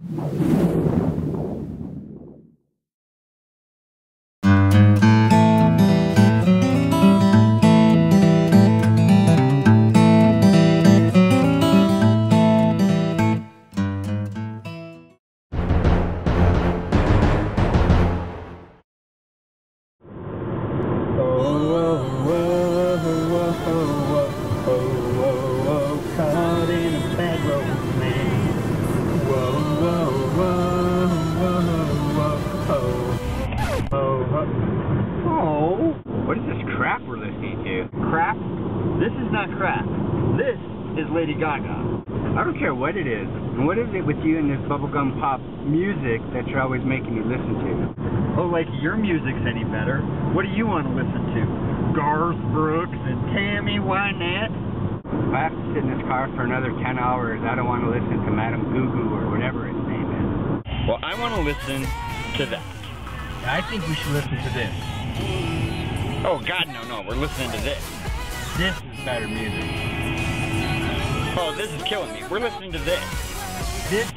What is this crap we're listening to? Crap? This is not crap. This is Lady Gaga. I don't care what it is. And what is it with you and this bubblegum pop music that you're always making me listen to? Oh, like your music's any better. What do you want to listen to? Garth Brooks and Tammy Wynette? If I have to sit in this car for another 10 hours, I don't want to listen to Madame Goo Goo or whatever its name is. Well, I want to listen to that. I think we should listen to this. Oh, God, no, we're listening to this. This is better music. Oh, this is killing me. We're listening to this. This?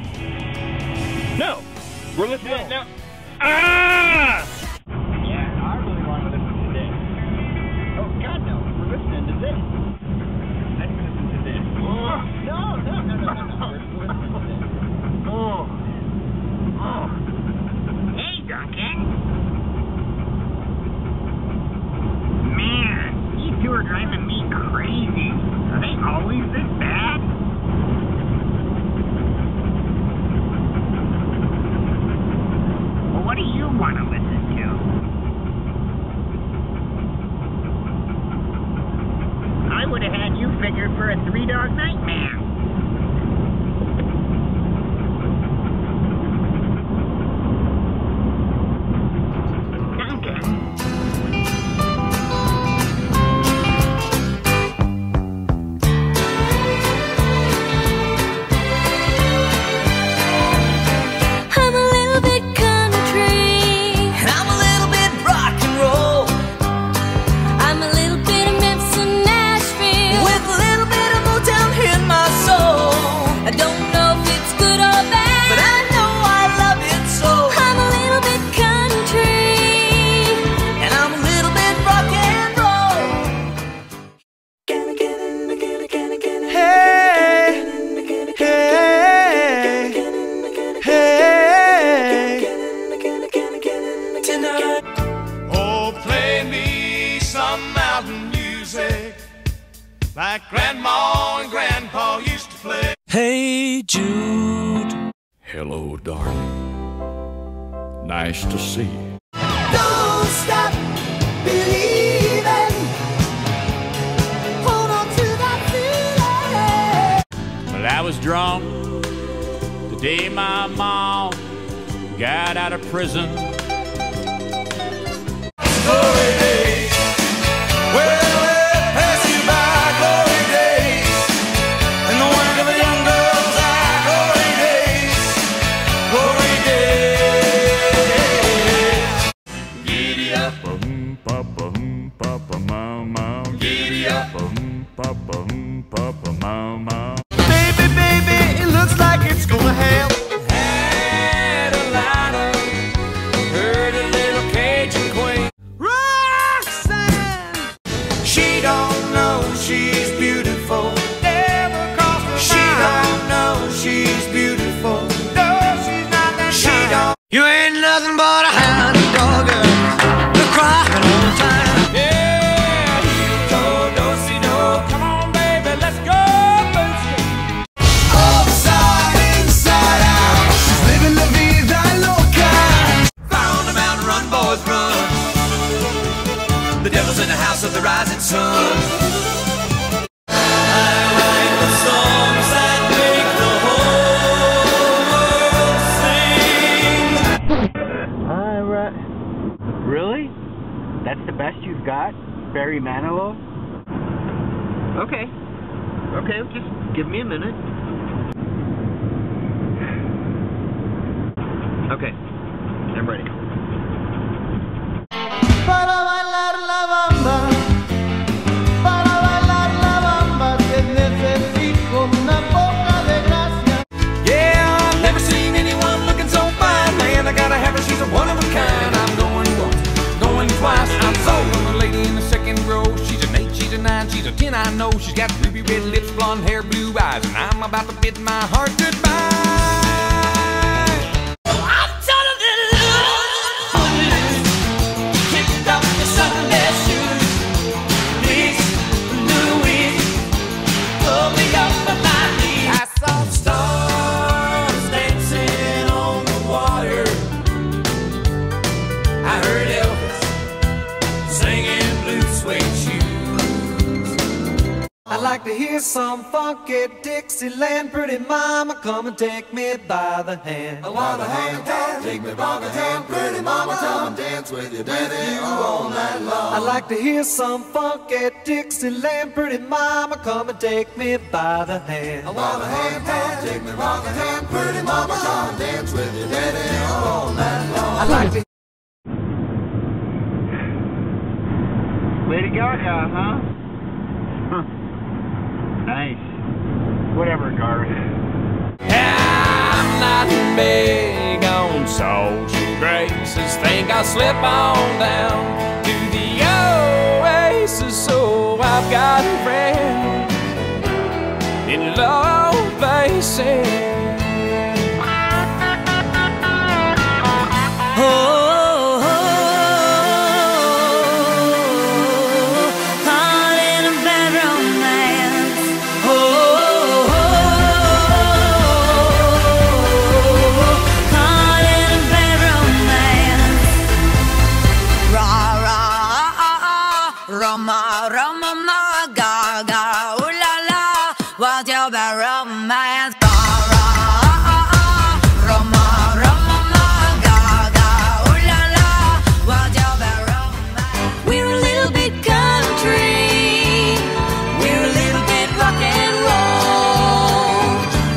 No! We're listening to no. Ah! Yeah, I really want to listen to this. Oh, God, no. We're listening to this. Let's listen to this. Oh. No. We're listening to this. Oh. Hey, Duncan. Man, these two are driving me crazy. Are they always this bad? Well, what do you want to listen to? I would have had you figured for a three-dog nightmare. Like Grandma and Grandpa used to play. Hey Jude. Hello, darling. Nice to see you. Don't stop believing. Hold on to that feeling. Well, I was drunk the day my mom got out of prison. Glory days. Well, baby, it looks like it's gonna help. Had a lighter, heard a little Cajun queen. Roxanne, she don't know she's beautiful. Never crossed her mind. She don't know she's beautiful. No, she's not that she kind. Don't. You ain't nothing but a hound dog, girl. Crying all the time. Yeah, heel toe, do-si-do. Come on, baby, let's go. Upside, inside out. She's living la vida loca. Fire on the mountain, run, boys, run. The devil's in the house of the rising sun. I write the songs that make the whole world sing. I write. Really? That's the best you've got? Barry Manilow? Okay, just give me a minute. Okay, I'm ready. Para bailar la bamba, para bailar la bamba, te necesito una poca de gracia. Yeah, I've never seen about to bid my heart goodbye. I'm totally loose, kicked off the Sunday shoes. Please, Louise, pull me up on my knees. I saw stars dancing on the water. I heard Elvis singing blue suede shoes. I'd like to hear some funky Dixieland. Pretty mama, come and take me by the hand. By the hand, take me by the hand. Pretty mama, come and dance with your daddy all night long. I'd like to hear some funky Dixieland. Pretty mama, come and take me by the hand. By the hand, take me by the hand. Pretty mama, come and dance with your daddy all night long. I'd like to Lady Gaga, huh? Nice. Whatever, Garth. I'm not big on social graces. Think I'll slip on down to the oasis. So I've got a friend in low places. Romance, we're a little bit country, we're a little bit rock and roll.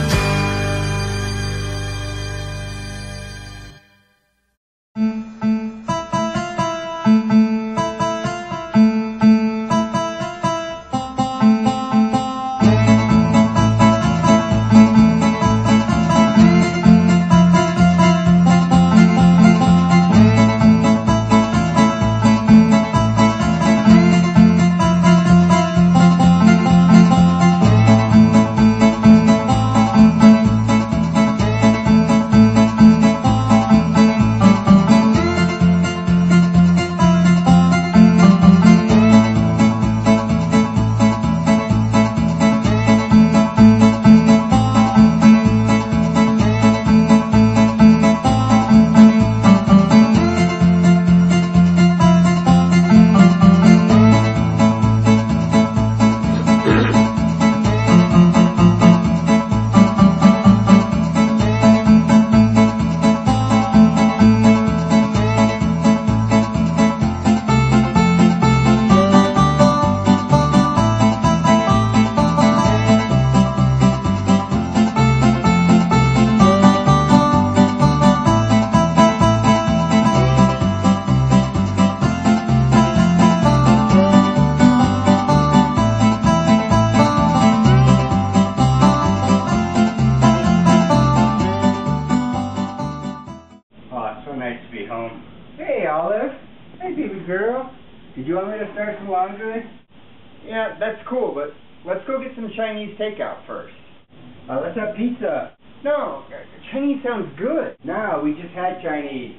Hey, Olive. Hey, baby girl. Did you want me to start some laundry? Yeah, that's cool, but let's go get some Chinese takeout first. Let's have pizza. No, Chinese sounds good. No, we just had Chinese.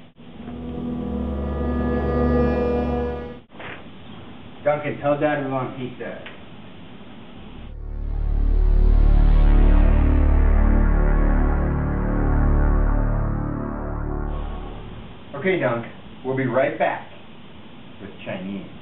Duncan, tell Dad we want pizza. Okay, Dunk, we'll be right back with Chinese.